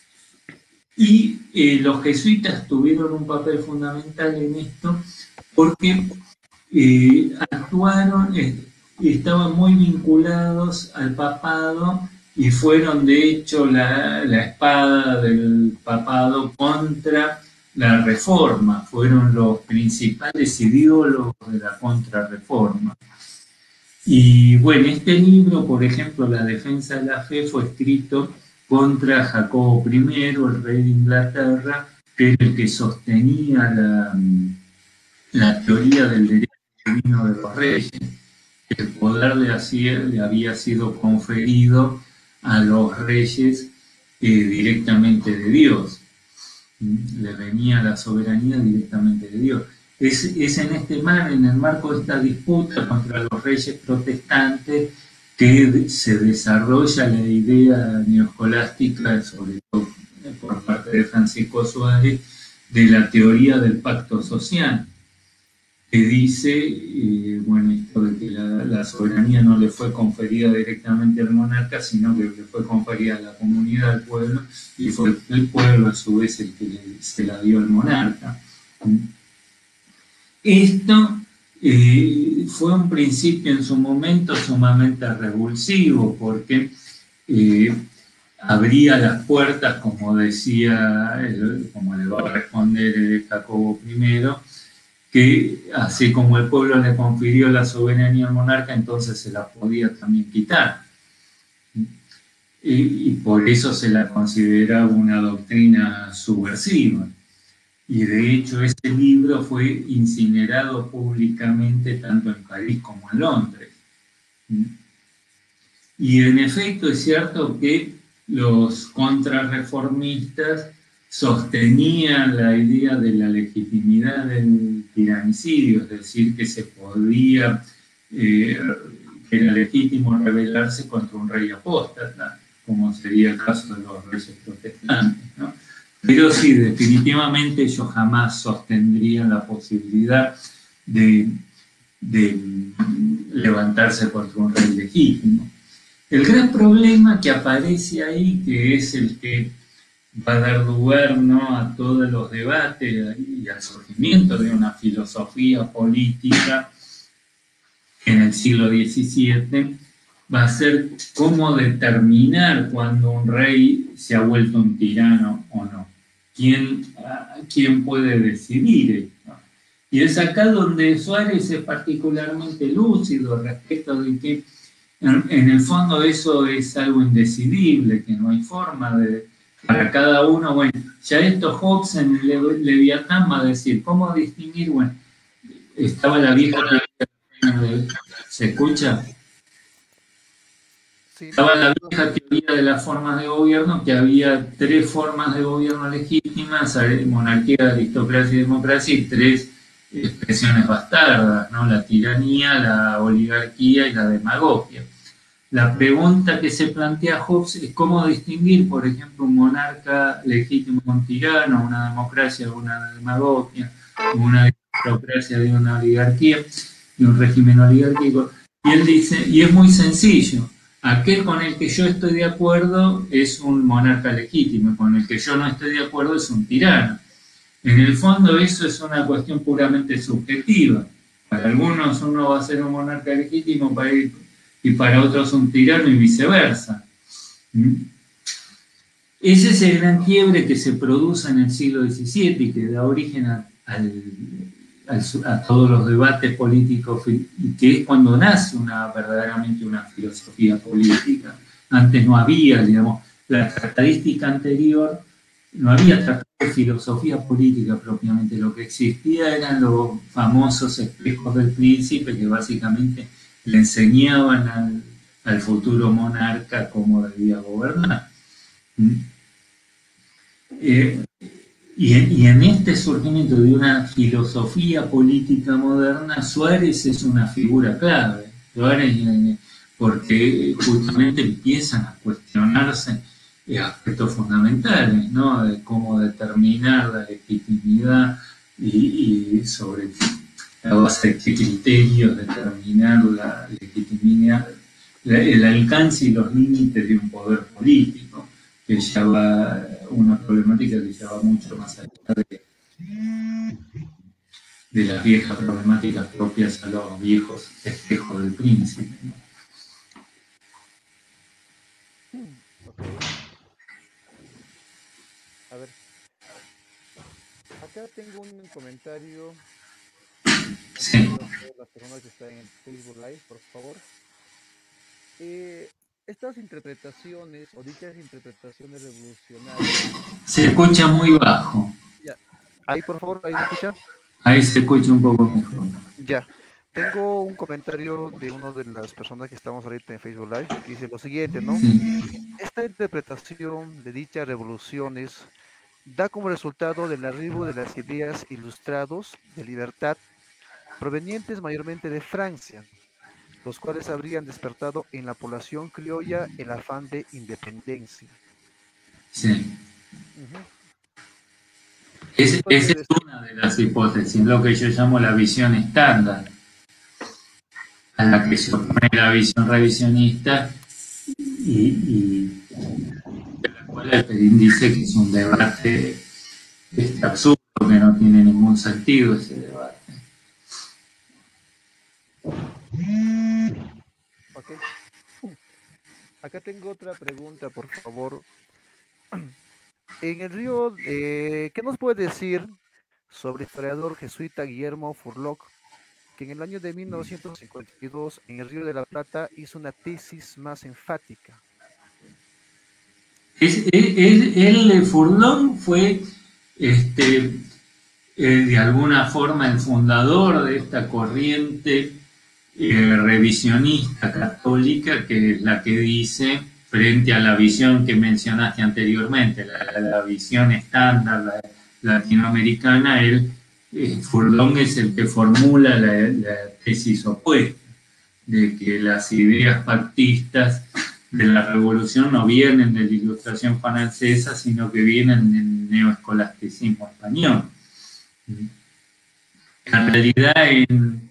S2: Y eh, los jesuitas tuvieron un papel fundamental en esto porque eh, actuaron, eh, estaban muy vinculados al papado y fueron de hecho la, la espada del papado contra la reforma, fueron los principales ideólogos de la contrarreforma. Y bueno, este libro, por ejemplo, La defensa de la fe, fue escrito contra Jacobo primero, el rey de Inglaterra, que era el que sostenía la, la teoría del derecho divino de los reyes. El poder le, hacía, le había sido conferido a los reyes eh, directamente de Dios. Le venía la soberanía directamente de Dios. Es, es en este mar, en el marco de esta disputa contra los reyes protestantes, que se desarrolla la idea neoscolástica, sobre todo por parte de Francisco Suárez, de la teoría del pacto social, que dice, eh, bueno, esto de que la, la soberanía no le fue conferida directamente al monarca, sino que le fue conferida a la comunidad, al pueblo, y fue el pueblo a su vez el que le, se la dio al monarca. Esto eh, fue un principio en su momento sumamente revulsivo, porque eh, abría las puertas, como decía, el, como le va a responder Jacobo primero, que así como el pueblo le confirió la soberanía al monarca, entonces se la podía también quitar. Y, y por eso se la considera una doctrina subversiva. Y de hecho ese libro fue incinerado públicamente tanto en París como en Londres. Y en efecto es cierto que los contrarreformistas sostenían la idea de la legitimidad del tiranicidio, es decir, que se podía, eh, que era legítimo rebelarse contra un rey apóstata, como sería el caso de los reyes protestantes, ¿no? Pero sí, definitivamente ellos jamás sostendrían la posibilidad de, de levantarse contra un rey legítimo. El gran problema que aparece ahí, que es el que va a dar lugar, ¿no?, a todos los debates y al surgimiento de una filosofía política en el siglo diecisiete, va a ser cómo determinar cuando un rey se ha vuelto un tirano o no. ¿Quién, quién puede decidir esto? Y es acá donde Suárez es particularmente lúcido respecto de que en, en el fondo eso es algo indecidible, que no hay forma de... Para cada uno, bueno, ya esto Hobbes en el Leviatán va a decir, ¿cómo distinguir? Bueno, estaba la vieja teoría, ¿se escucha?
S3: Sí,
S2: Estaba la
S3: no,
S2: vieja teoría de las formas de gobierno, que había tres formas de gobierno legítimas, monarquía, aristocracia y democracia, y tres expresiones bastardas, ¿no? La tiranía, la oligarquía y la demagogia. La pregunta que se plantea Hobbes es cómo distinguir, por ejemplo, un monarca legítimo de un tirano, una democracia de una demagogia, una aristocracia de una oligarquía, de un régimen oligárquico. Y él dice, y es muy sencillo, aquel con el que yo estoy de acuerdo es un monarca legítimo, con el que yo no estoy de acuerdo es un tirano. En el fondo eso es una cuestión puramente subjetiva. Para algunos uno va a ser un monarca legítimo, para ir y para otros un tirano y viceversa. Ese es el gran quiebre que se produce en el siglo diecisiete y que da origen a, al, al, a todos los debates políticos, y que es cuando nace una, verdaderamente una filosofía política. Antes no había, digamos, la característica anterior, no había tratado de filosofía política propiamente, lo que existía eran los famosos espejos del príncipe, que básicamente le enseñaban al, al futuro monarca cómo debía gobernar. ¿Mm? Eh, y, y en este surgimiento de una filosofía política moderna, Suárez es una figura clave. Suárez, porque justamente empiezan a cuestionarse aspectos fundamentales, ¿no?, de cómo determinar la legitimidad y, y sobre a base de qué criterios determinar la legitimidad, el alcance y los límites de un poder político, que ya va una problemática que ya va mucho más allá de, de las viejas problemáticas propias a los viejos espejos del príncipe, ¿no?
S3: ok. A ver, acá tengo un comentario Buenos
S2: Sí.
S3: días a todas las personas que están en Facebook Live, por favor. Eh, Estas interpretaciones o dichas interpretaciones revolucionarias,
S2: Se escucha muy bajo.
S3: ya, ahí por favor, ahí me escucha.
S2: Ahí se escucha un poco mejor.
S3: Ya, tengo un comentario de una de las personas que estamos ahorita en Facebook Live que dice lo siguiente, ¿no?
S2: Sí,
S3: Esta interpretación de dichas revoluciones da como resultado del arribo de las ideas ilustrados de libertad provenientes mayormente de Francia, los cuales habrían despertado en la población criolla el afán de independencia.
S2: sí.
S3: Ujú.
S2: Es-
S3: Esto
S2: esa
S3: quiere
S2: es
S3: decir,
S2: una de las hipótesis, lo que yo llamo la visión estándar, a la que se opone la visión revisionista y, y de la cual Alperín dice que es un debate este, absurdo, que no tiene ningún sentido ese debate.
S3: ok, acá tengo otra pregunta, por favor. En el río, eh, ¿qué nos puede decir sobre el historiador jesuita Guillermo Furlock, que en el año de mil novecientos cincuenta y dos en el Río de la Plata hizo una tesis más enfática?
S2: Es, es- es- el Furlong fue este, eh, de alguna forma el fundador de esta corriente eh, revisionista católica, que es la que dice, frente a la visión que mencionaste anteriormente, la, la visión estándar la, latinoamericana, él, eh, Furlong es el que formula la, la tesis opuesta, de que las ideas pactistas de la revolución no vienen de la ilustración francesa, sino que vienen del neoescolasticismo español. En realidad, en,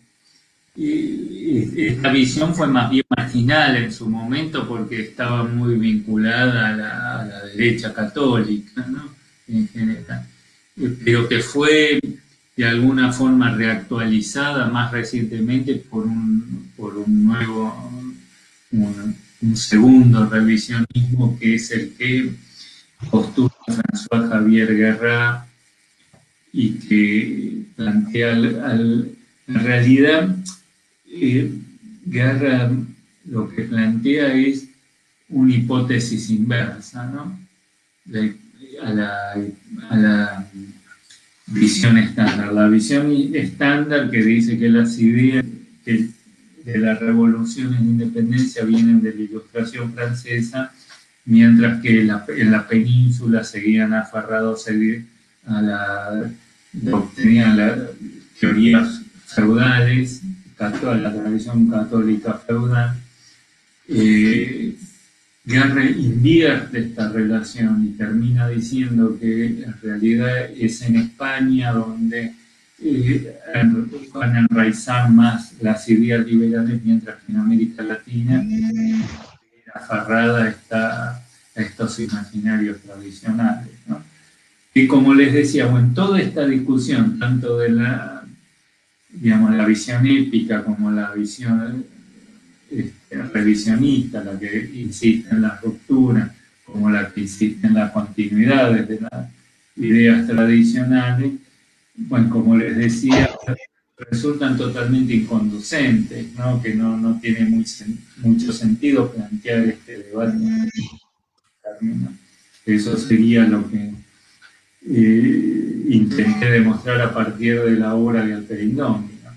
S2: y esta visión fue más bien marginal en su momento porque estaba muy vinculada a la, a la derecha católica, ¿no? En general. Pero que fue de alguna forma reactualizada más recientemente por un, por un nuevo, un, un segundo revisionismo que es el que postula François Javier Guerra y que plantea al, al, en realidad eh, Guerra lo que plantea es una hipótesis inversa, ¿no? De, a, la, a la visión estándar. La visión estándar que dice que las ideas que de la revolución en independencia vienen de la ilustración francesa, mientras que en la, en la península seguían aferrados a la doctrina, a las teorías feudales, a la tradición católica feudal. Eh, Guerra invierte esta relación y termina diciendo que en realidad es en España donde eh, van a enraizar más las ideas liberales, mientras que en América Latina aferrada está a estos imaginarios tradicionales, ¿no? Y como les decía, bueno, toda esta discusión, tanto de la, digamos, la visión épica como la visión este, revisionista, la que insiste en la ruptura, como la que insiste en la continuidad de las ideas tradicionales, bueno, como les decía, resultan totalmente inconducentes, ¿no? Que no, no tiene muy, mucho sentido plantear este debate. ¿No? Eso sería lo que eh, intenté demostrar a partir de la obra de Alperindón. ¿No?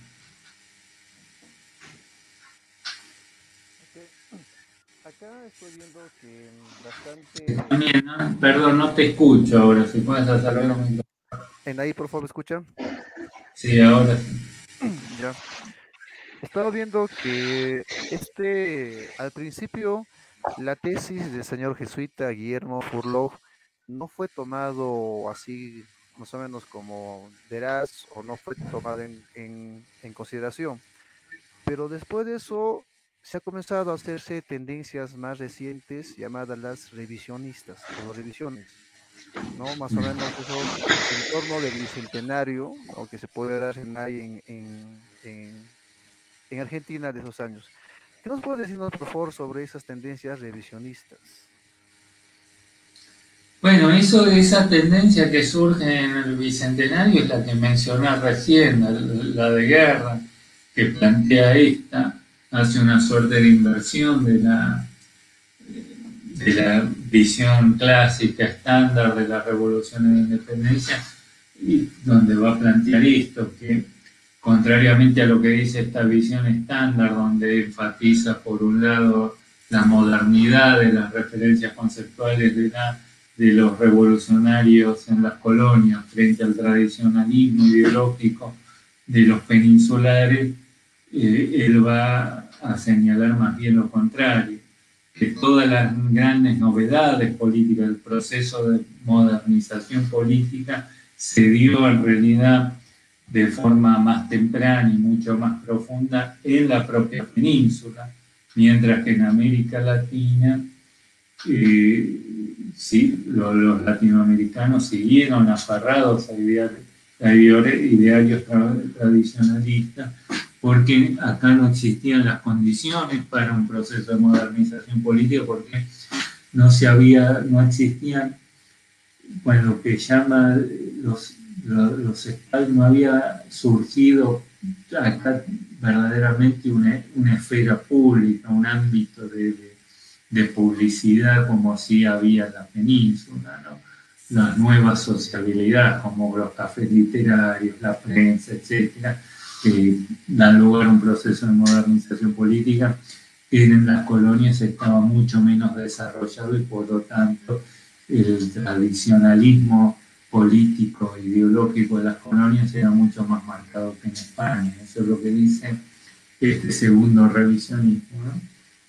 S3: Ok. Acá estoy viendo que mm, bastante...
S2: También, ¿no? Perdón, no te escucho ahora, si puedes hacerlo. No.
S3: En ahí, por favor, escucha.
S2: Sí, ahora sí.
S3: Ya. Estaba viendo que este, al principio, la tesis del señor jesuita Guillermo Furlow no fue tomado así, más o menos como veraz, o no fue tomado en, en, en consideración. Pero después de eso, se ha comenzado a hacerse tendencias más recientes llamadas las revisionistas o revisiones, ¿no? Más o menos eso en torno del bicentenario, ¿no? Que se puede dar en, ahí en, en, en en Argentina de esos años. ¿Qué nos puede decirnos, por favor, sobre esas tendencias revisionistas?
S2: Bueno, eso, esa tendencia que surge en el Bicentenario es la que mencioné recién, la, la de guerra, que plantea esta, hace una suerte de inversión de la, de la visión clásica estándar de la revolución de la independencia, y donde va a plantear esto, que contrariamente a lo que dice esta visión estándar, donde enfatiza por un lado la modernidad de las referencias conceptuales de, la, de los revolucionarios en las colonias frente al tradicionalismo ideológico de los peninsulares, eh, él va a señalar más bien lo contrario, que todas las grandes novedades políticas, el proceso de modernización política se dio en realidad de forma más temprana y mucho más profunda en la propia península, mientras que en América Latina eh, sí, los, los latinoamericanos siguieron aferrados a ideales, a idearios tradicionalistas, porque acá no existían las condiciones para un proceso de modernización política, porque no se había, no existían, bueno, lo que llama los, los, los estados, no había surgido acá verdaderamente una, una esfera pública, un ámbito de, de, de publicidad como sí había en la península, ¿no? Las nuevas sociabilidades como los cafés literarios, la prensa, etcétera, que dan lugar a un proceso de modernización política, en las colonias estaba mucho menos desarrollado y por lo tanto el tradicionalismo político e ideológico de las colonias era mucho más marcado que en España. Eso es lo que dice este segundo revisionismo, ¿no?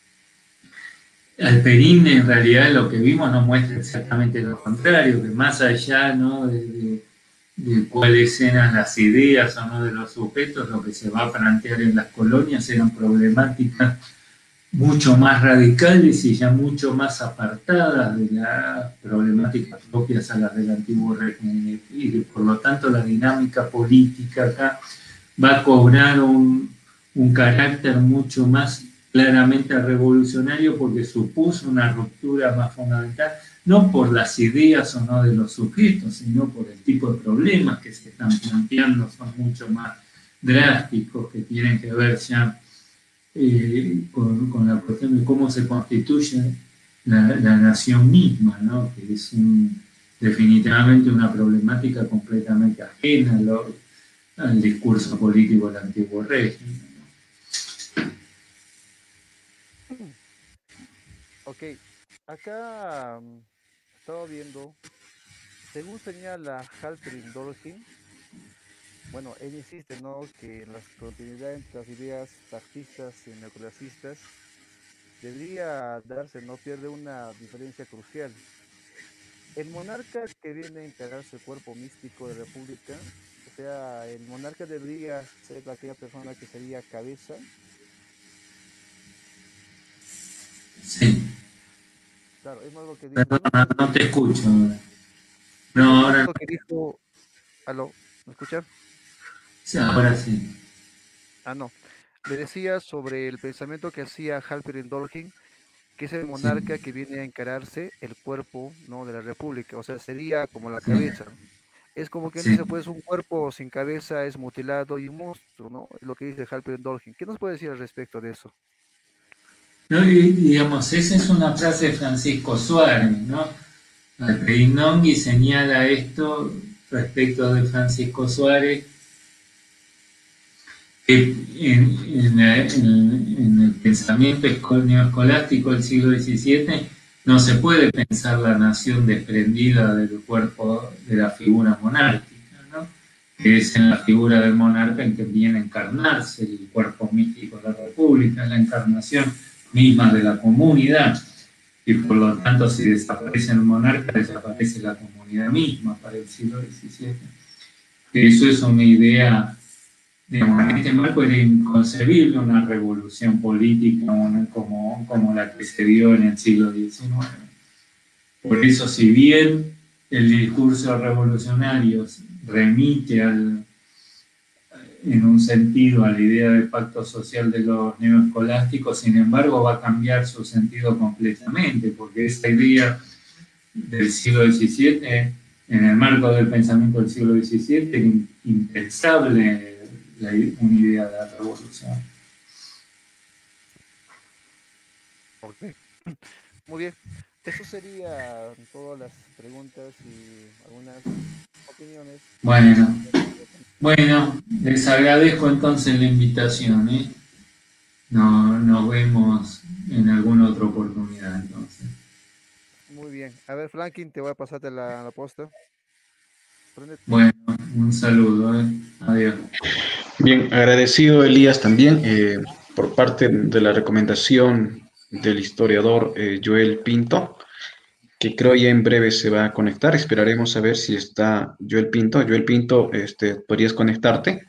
S2: Alperín en realidad lo que vimos nos muestra exactamente lo contrario, que más allá, ¿no?, de, de, de cuáles eran las ideas o no de los sujetos, lo que se va a plantear en las colonias eran problemáticas mucho más radicales y ya mucho más apartadas de las problemáticas propias a las del antiguo régimen, y que por lo tanto la dinámica política acá va a cobrar un, un carácter mucho más claramente revolucionario, porque supuso una ruptura más fundamental, no por las ideas o no de los sujetos, sino por el tipo de problemas que se están planteando, son mucho más drásticos, que tienen que ver ya eh, con, con la cuestión de cómo se constituye la, la nación misma, ¿no?, que es un, definitivamente una problemática completamente ajena a lo, al discurso político del antiguo régimen.
S3: Ok, acá um, estaba viendo, según señala Halperin Dolkin, bueno, él insiste, ¿no?, que la continuidad entre las ideas fascistas y neoclasistas debería darse, no pierde una diferencia crucial. El monarca que viene a integrarse el cuerpo místico de la República, o sea, el monarca debería ser aquella persona que sería cabeza.
S2: Sí.
S3: Claro, es más lo que dijo.
S2: Perdón,
S3: No,
S2: no, no te escucho.
S3: es
S2: No,
S3: más
S2: ahora
S3: lo que dijo. Aló, ¿me escucha?
S2: sí, ahora sí.
S3: Ah, no. Le decía sobre el pensamiento que hacía Halperin Dolkin, que es el
S2: Sí,
S3: monarca que viene a encararse el cuerpo, ¿no?, de la República, o sea, sería como la
S2: sí,
S3: cabeza. Es como quien
S2: sí.
S3: dice, pues un cuerpo sin cabeza es mutilado y un monstruo, ¿no? Es lo que dice Halperin Dolkin. ¿Qué nos puede decir al respecto de eso?
S2: No, y, digamos, esa es una frase de Francisco Suárez, ¿no? Alperinongui señala esto respecto de Francisco Suárez, que en, en, en, en el pensamiento neoescolástico del siglo diecisiete no se puede pensar la nación desprendida del cuerpo de la figura monárquica, ¿no?, que es en la figura del monarca en que viene a encarnarse el cuerpo místico de la república, la encarnación misma de la comunidad, y por lo tanto si desaparece el monarca desaparece la comunidad misma para el siglo diecisiete. Eso es una idea, digamos, en este marco era inconcebible una revolución política una, como, como la que se dio en el siglo diecinueve. Por eso, si bien el discurso revolucionario remite al, en un sentido a la idea del pacto social de los neoescolásticos, sin embargo va a cambiar su sentido completamente, porque esa idea del siglo diecisiete, en el marco del pensamiento del siglo diecisiete, impensable la, una idea de la revolución.
S3: Okay. Muy bien. Eso sería todas las preguntas y algunas opiniones.
S2: Bueno, bueno, les agradezco entonces la invitación, ¿eh? No, nos vemos en alguna otra oportunidad entonces.
S3: Muy bien. A ver, Franklin, te voy a pasarte la, la posta. Prendete.
S2: Bueno, un saludo, ¿eh? Adiós.
S1: Bien, agradecido Elías también eh, por parte de la recomendación del historiador eh, Joel Pinto, que creo ya en breve se va a conectar. Esperaremos a ver si está Joel Pinto. Joel Pinto, este, ¿podrías conectarte?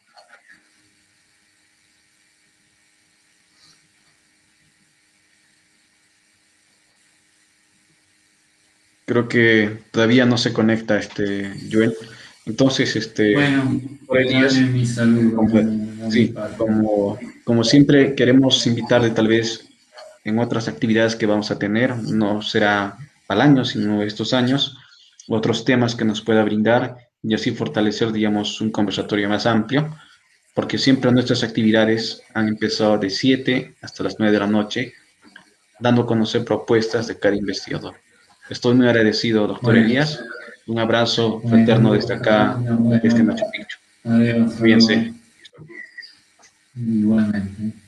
S1: Creo que todavía no se conecta este Joel. Entonces, este,
S2: Bueno,
S1: por Elías,
S2: dale mi saludo
S1: como,
S2: también a mi
S1: sí,
S2: parte.
S1: como, como siempre queremos invitarle tal vez en otras actividades que vamos a tener, no será al año, sino estos años, otros temas que nos pueda brindar y así fortalecer, digamos, un conversatorio más amplio, porque siempre nuestras actividades han empezado de siete hasta las nueve de la noche, dando a conocer propuestas de cada investigador. Estoy muy agradecido, doctor
S2: Bueno,
S1: Elías. Un abrazo fraterno
S2: bueno,
S1: desde acá,
S2: bueno,
S1: desde
S2: bueno.
S1: Machu Picchu.
S2: Adiós,
S1: Cuídense.
S2: saludos. Igualmente.